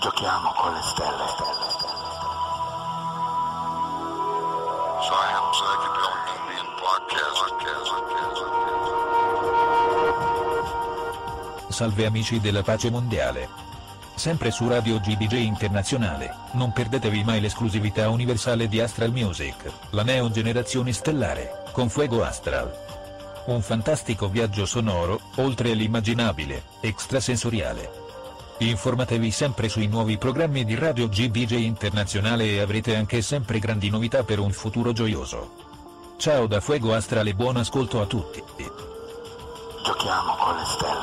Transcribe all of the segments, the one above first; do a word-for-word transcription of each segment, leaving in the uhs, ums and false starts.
Giochiamo con le stelle. Science Psychedelic Indian Podcast. Salve amici della pace mondiale. Sempre su Radio G B J Internazionale, non perdetevi mai l'esclusività universale di Astral Music, la neo generazione stellare, con Fuego Astral. Un fantastico viaggio sonoro, oltre l'immaginabile, extrasensoriale. Informatevi sempre sui nuovi programmi di Radio G B J Internazionale e avrete anche sempre grandi novità per un futuro gioioso. Ciao da Fuego Astral e buon ascolto a tutti. Giochiamo con le stelle.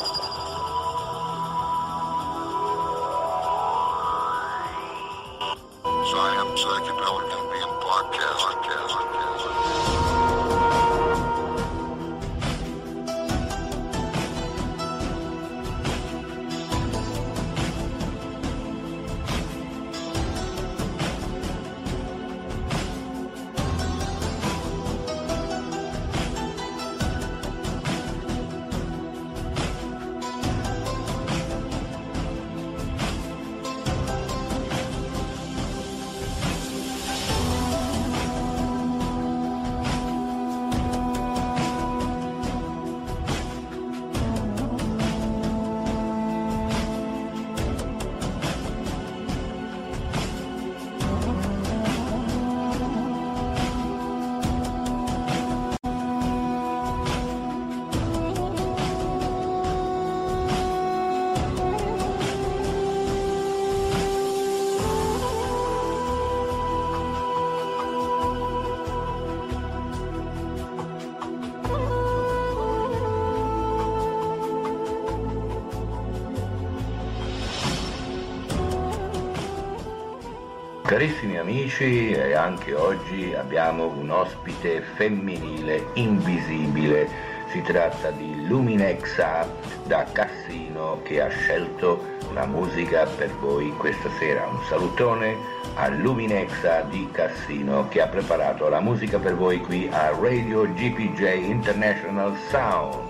Science Psychedelic Indian Podcast. Carissimi amici, e anche oggi abbiamo un ospite femminile invisibile. Si tratta di Luminexa da Cassino, che ha scelto la musica per voi questa sera. Un salutone a Luminexa di Cassino, che ha preparato la musica per voi qui a Radio G P J International Sound.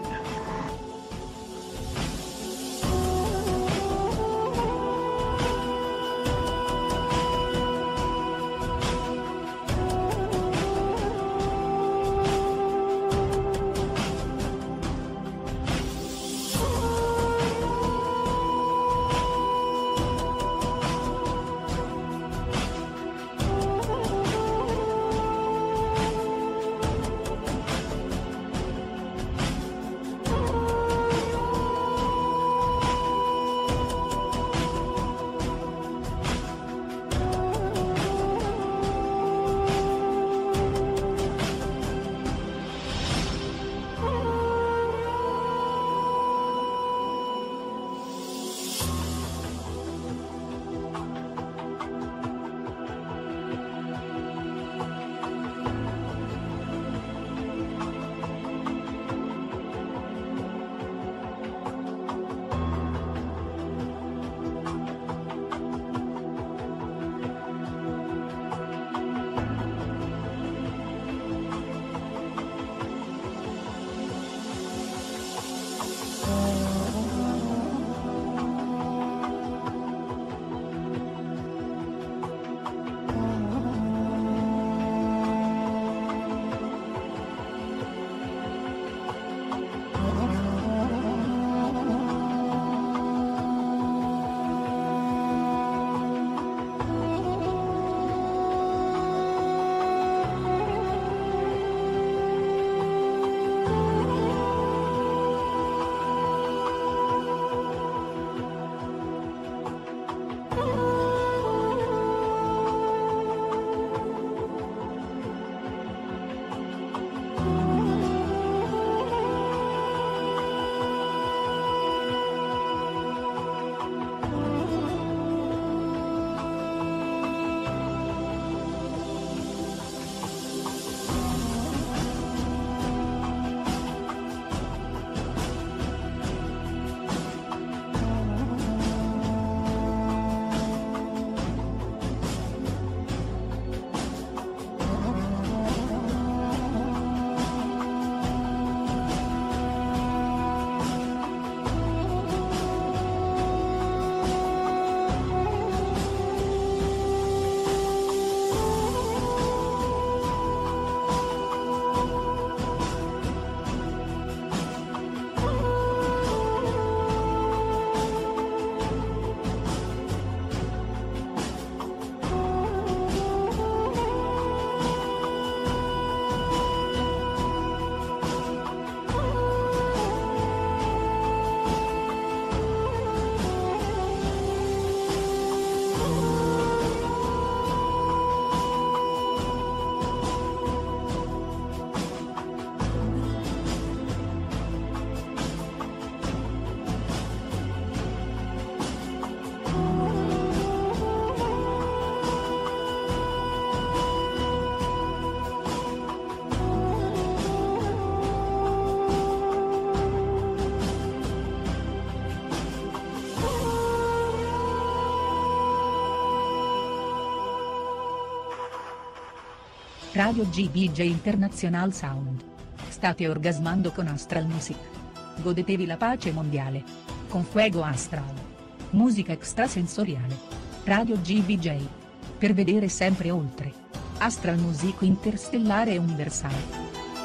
Radio G B J International Sound. State orgasmando con Astral Music. Godetevi la pace mondiale. Con Fuego Astral. Musica extrasensoriale. Radio G B J. Per vedere sempre oltre. Astral Music interstellare e universale.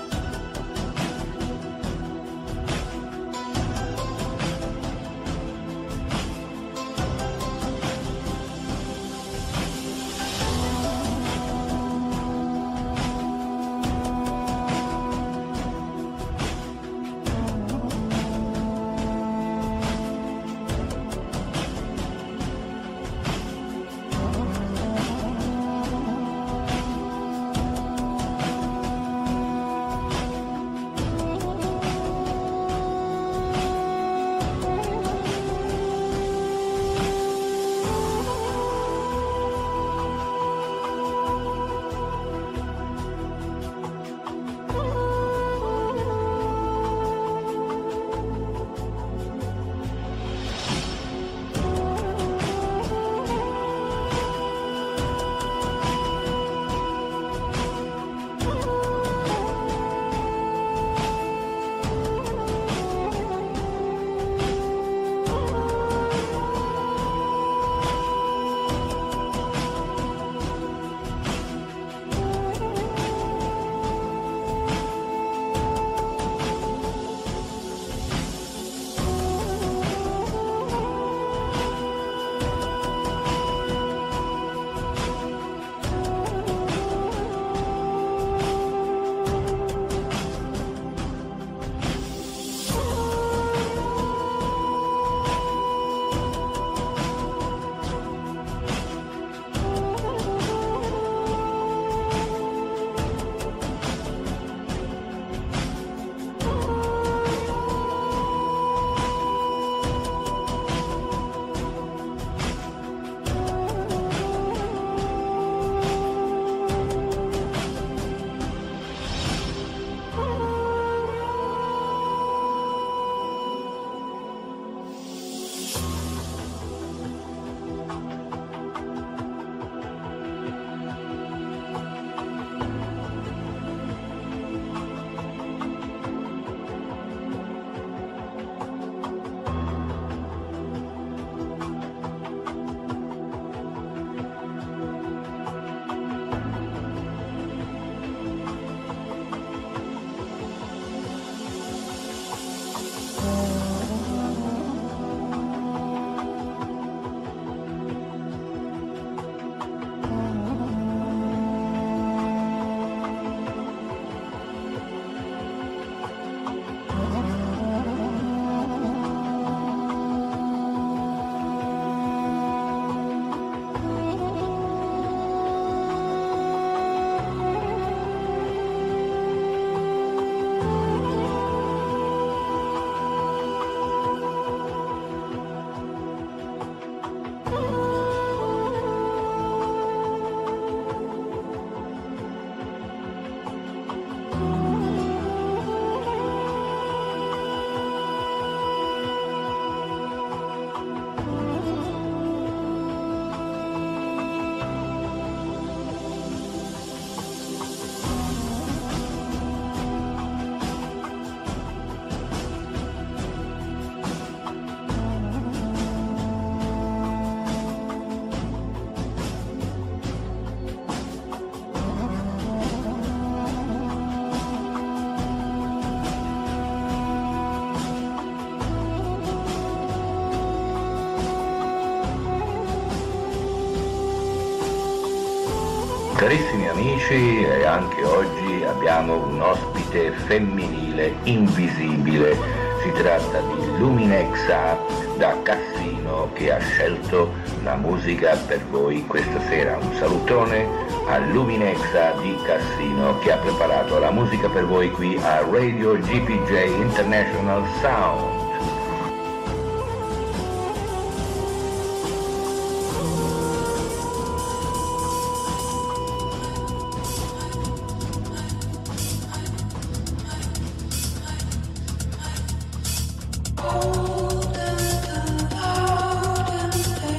Carissimi amici, e anche oggi abbiamo un ospite femminile invisibile. Si tratta di Luminexa da Cassino, che ha scelto la musica per voi questa sera. Un salutone a Luminexa di Cassino, che ha preparato la musica per voi qui a Radio G B J International Sound.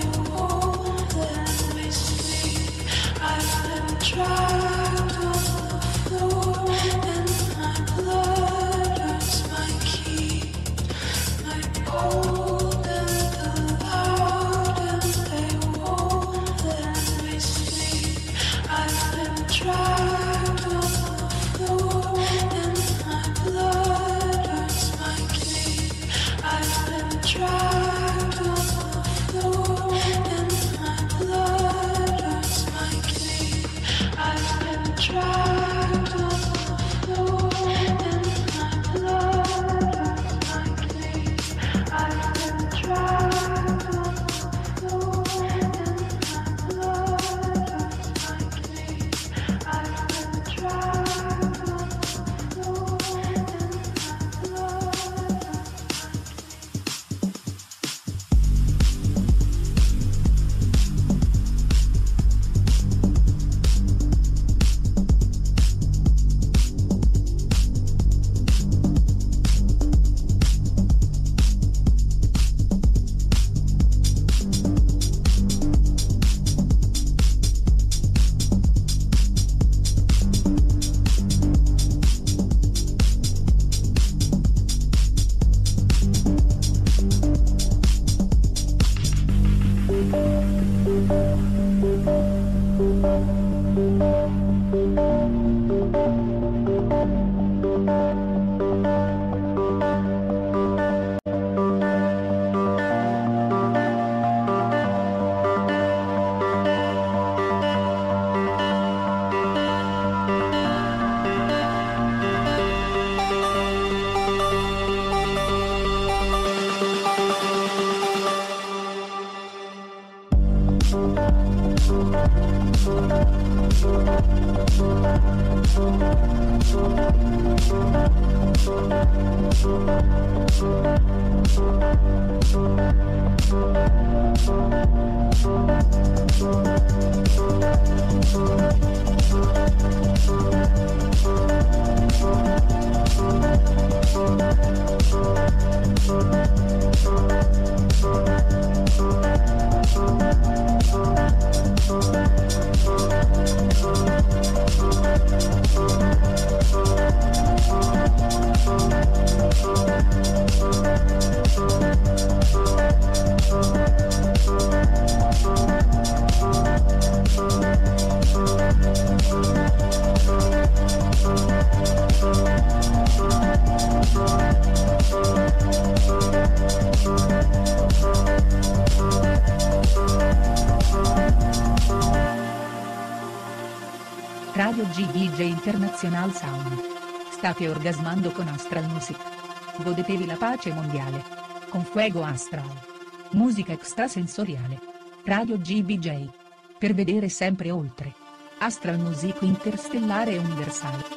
Try to Radio G D J International Sound. State orgasmando con Astral Music. Godetevi la pace mondiale. Con Fuego Astral. Musica extrasensoriale. Radio G B J. Per vedere sempre oltre. Astral Music interstellare e universale.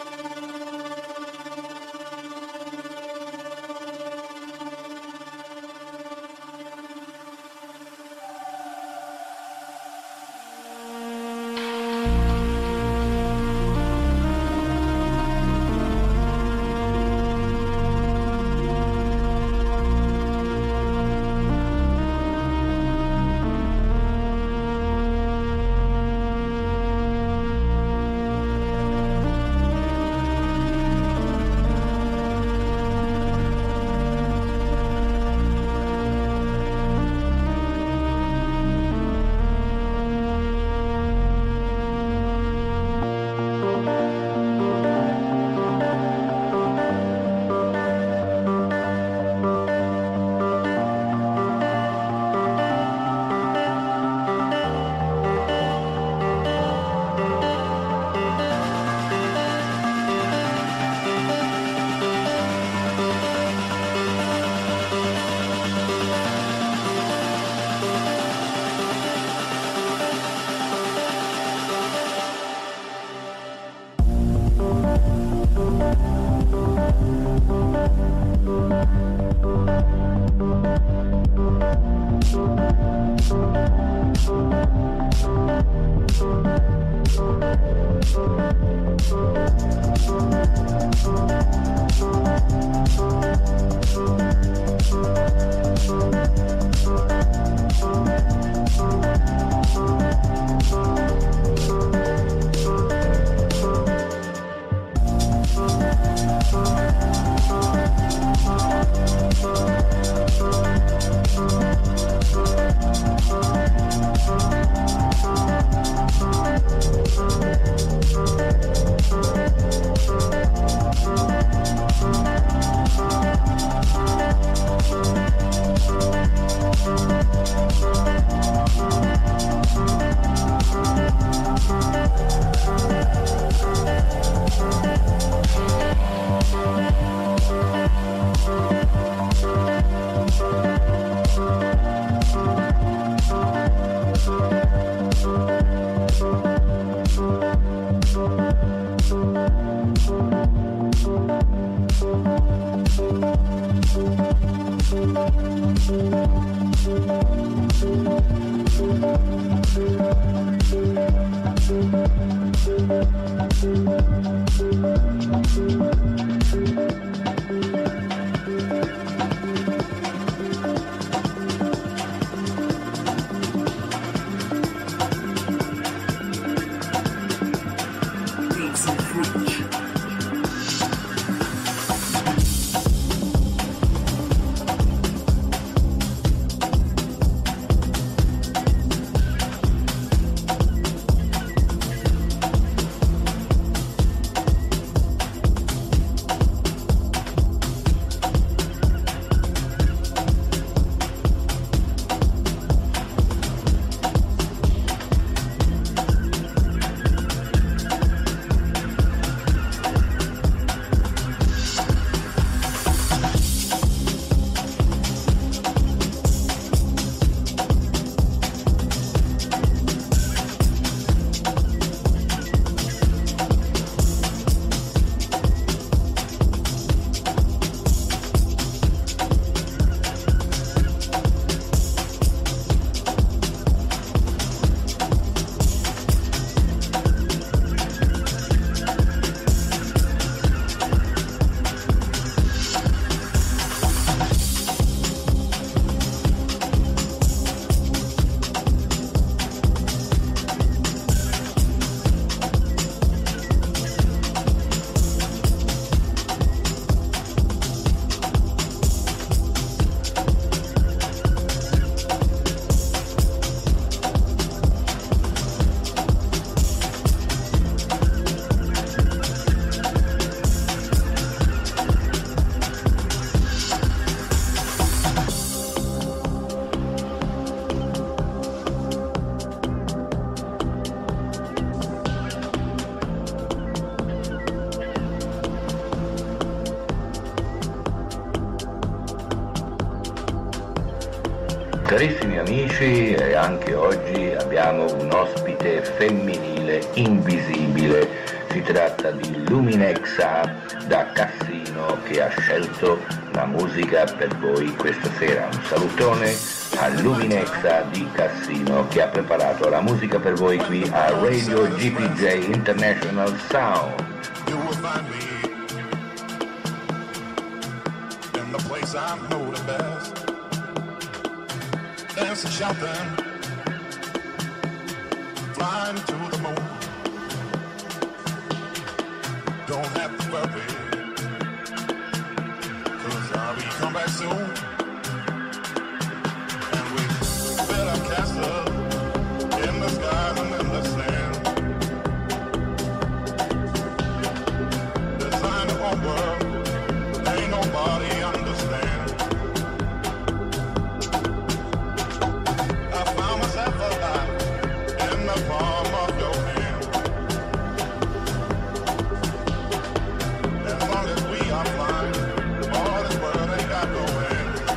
Carissimi amici, eh, anche oggi abbiamo un ospite femminile invisibile. Si tratta di Luminexa da Cassino, che ha scelto la musica per voi questa sera. Un salutone a Luminexa di Cassino, che ha preparato la musica per voi qui a Radio G P J International Sound. You will find me in the place I know the best. Dancing, shouting, flying to the moon. Don't have to worry, 'cause I'll be come back soon. And we build our castle in the sky and in the sand. Design our own world, ain't nobody understand. I found myself alive in the palm of your hand. As long as we are flying, all this world ain't got no end.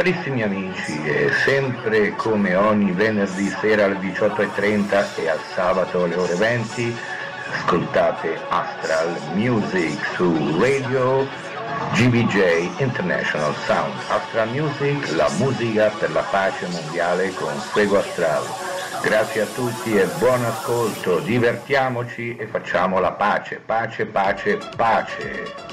Carissimi amici, è sempre come ogni venerdì sera alle diciotto e trenta e al sabato alle ore venti, ascoltate Astral Music su Radio G B J International Sound. Astral Music, la musica per la pace mondiale con Fuego Astral. Grazie a tutti e buon ascolto, divertiamoci e facciamo la pace, pace, pace, pace.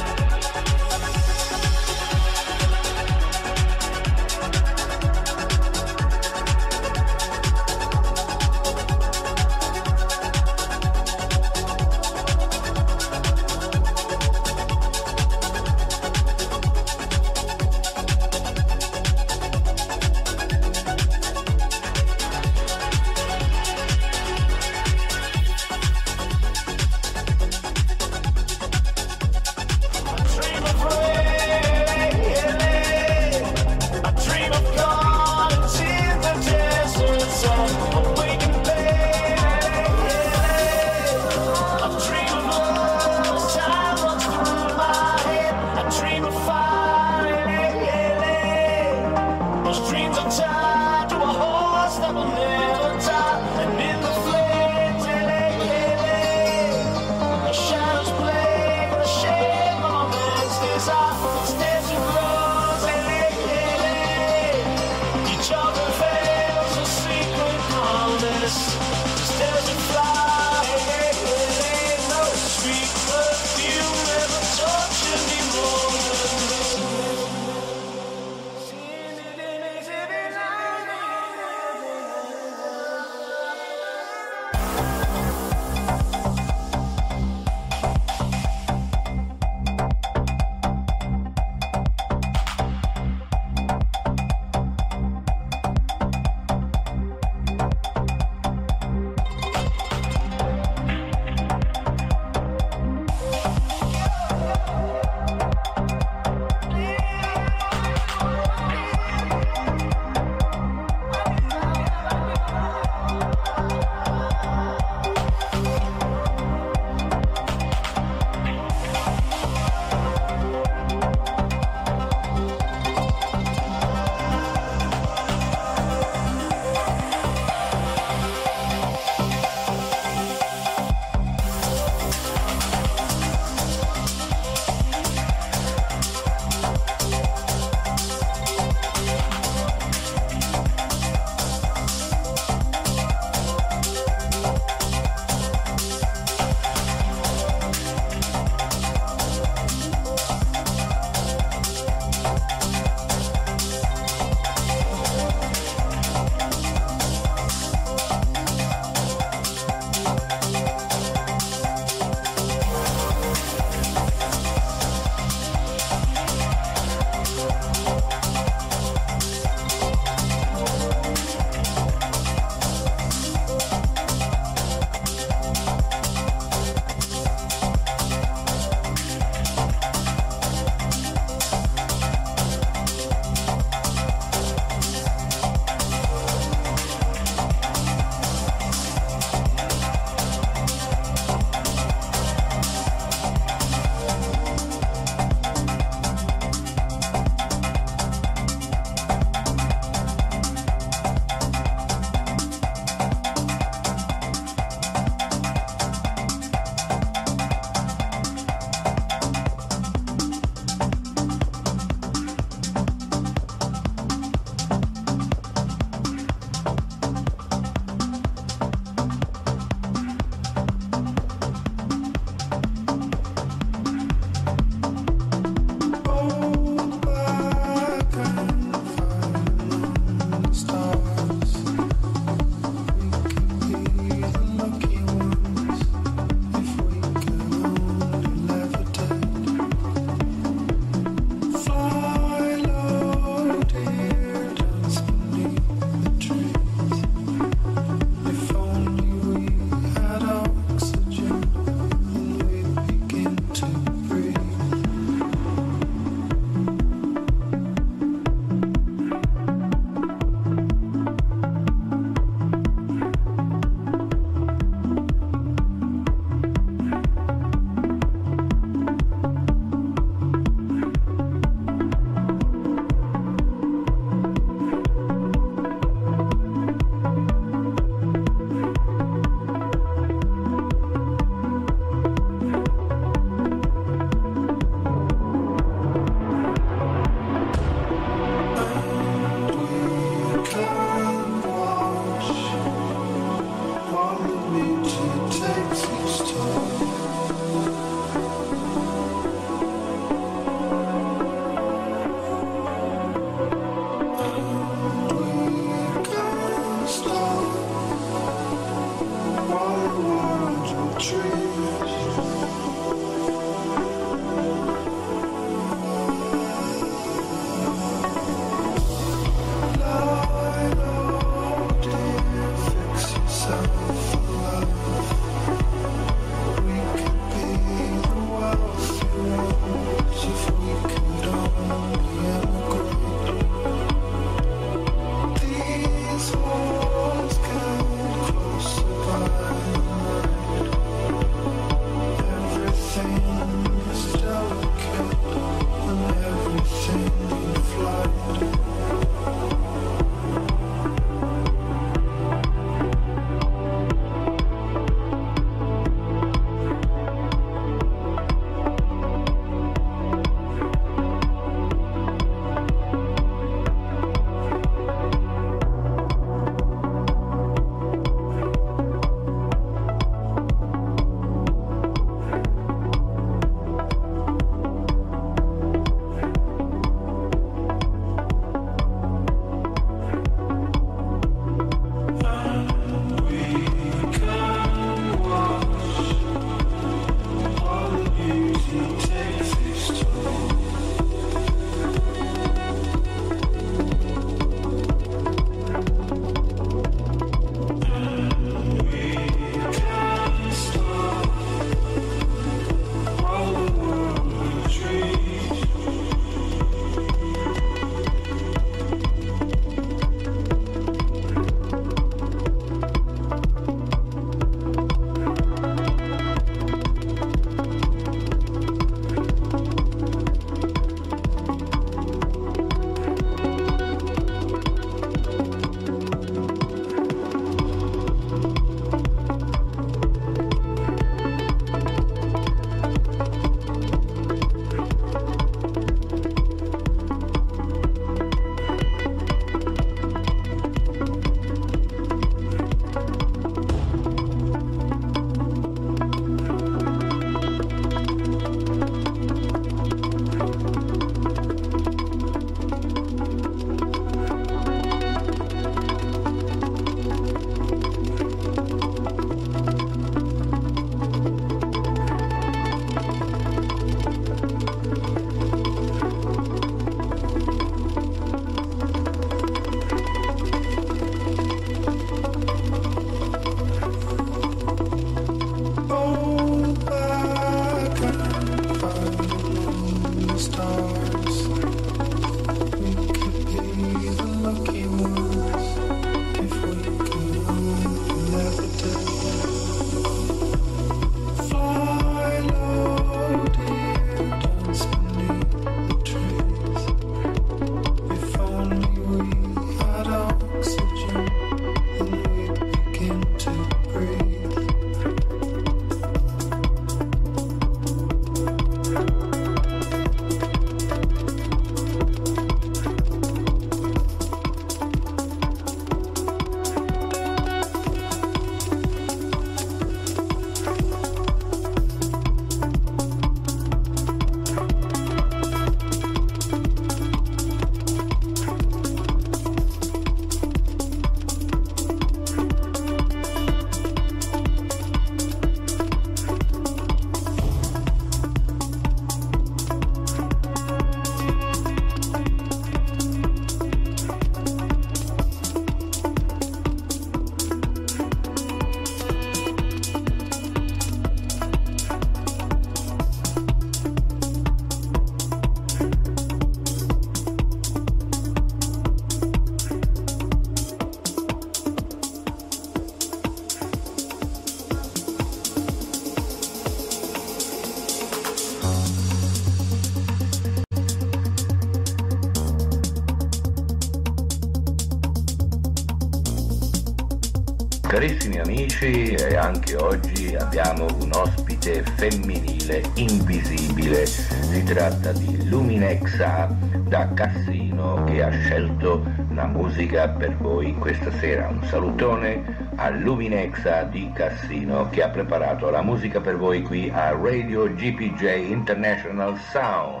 Carissimi amici, e anche oggi abbiamo un ospite femminile invisibile. Si tratta di Luminexa da Cassino, che ha scelto la musica per voi questa sera. Un salutone a Luminexa di Cassino, che ha preparato la musica per voi qui a Radio G P J International Sound.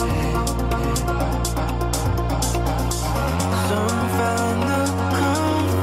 Some find the comfort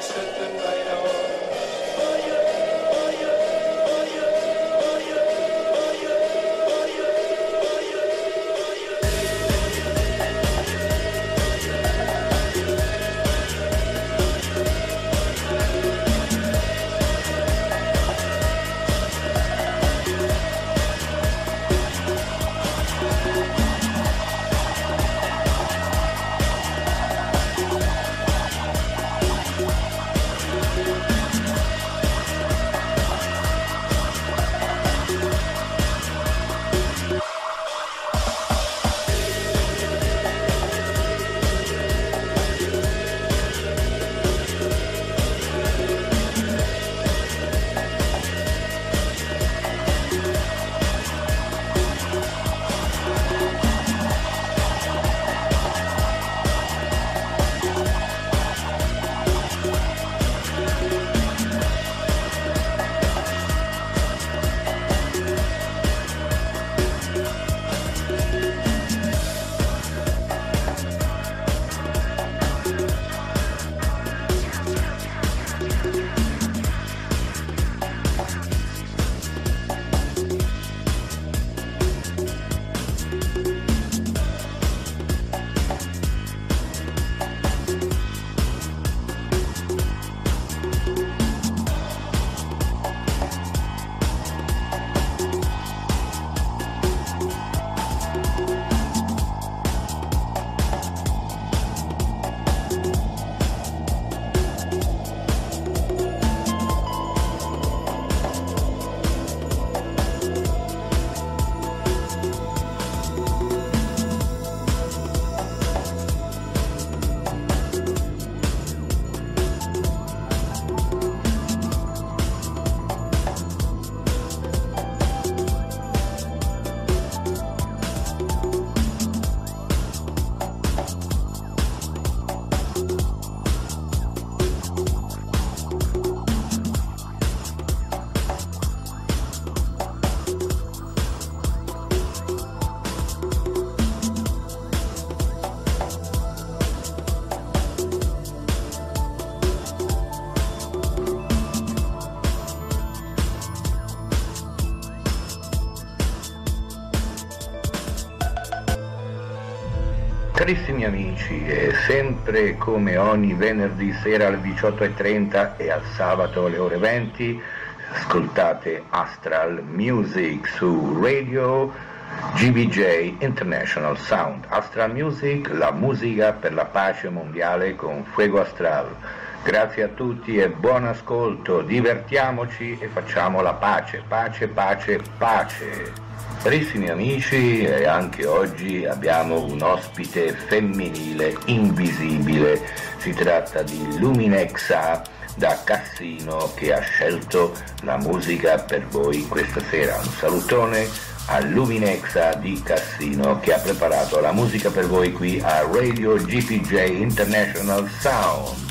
Carissimi amici, è sempre come ogni venerdì sera alle diciotto e trenta e al sabato alle ore venti, ascoltate Astral Music su Radio G B J International Sound. Astral Music, la musica per la pace mondiale con Fuego Astral. Grazie a tutti e buon ascolto, divertiamoci e facciamo la pace, pace, pace, pace. Carissimi amici, e anche oggi abbiamo un ospite femminile invisibile. Si tratta di Luminexa da Cassino, che ha scelto la musica per voi questa sera. Un salutone a Luminexa di Cassino, che ha preparato la musica per voi qui a Radio G P J International Sound.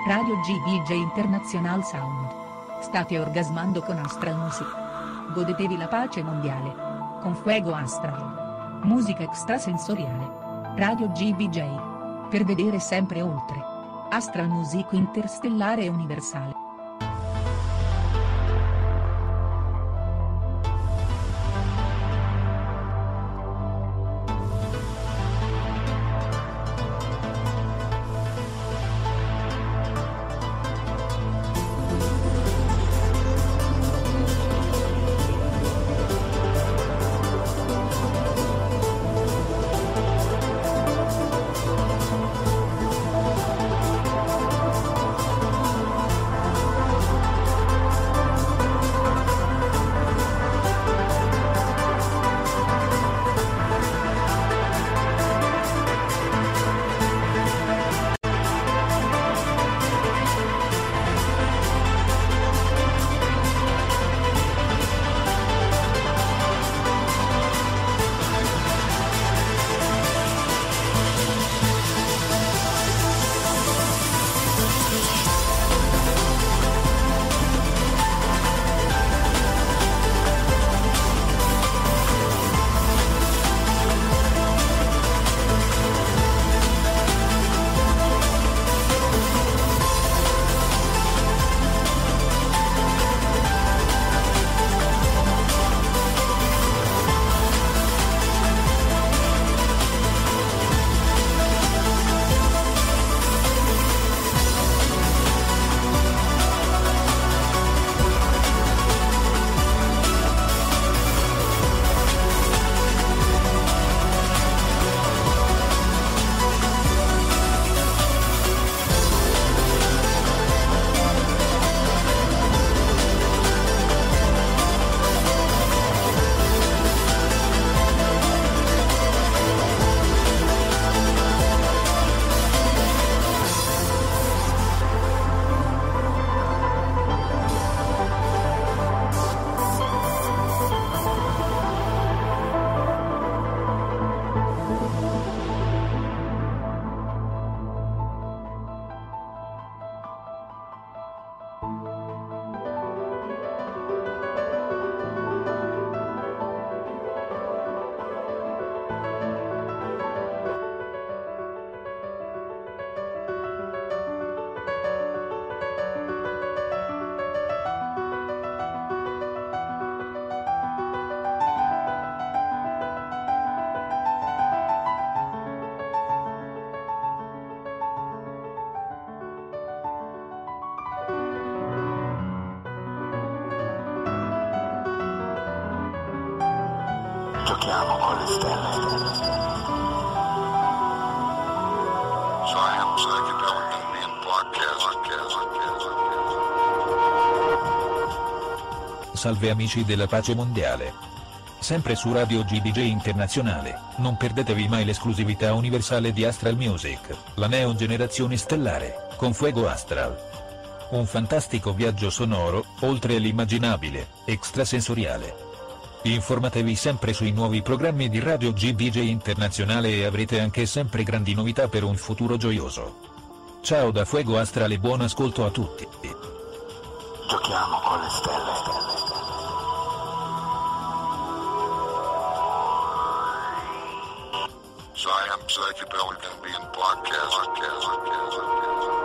Radio G B J International Sound. State orgasmando con Astral Music. Godetevi la pace mondiale. Con Fuego Astral. Musica extrasensoriale. Radio G B J. Per vedere sempre oltre. Astral Music interstellare e universale. Giochiamo con le stelle. Science, psychedelic, and podcast, podcast, podcast. Salve amici della pace mondiale. Sempre su Radio G B J Internazionale, non perdetevi mai l'esclusività universale di Astral Music, la neon generazione stellare, con Fuego Astral. Un fantastico viaggio sonoro, oltre l'immaginabile, extrasensoriale. Informatevi sempre sui nuovi programmi di Radio G B J Internazionale e avrete anche sempre grandi novità per un futuro gioioso. Ciao da Fuego Astral e buon ascolto a tutti. Giochiamo con le stelle. Science, psychedelic, and podcast, podcast, podcast, podcast.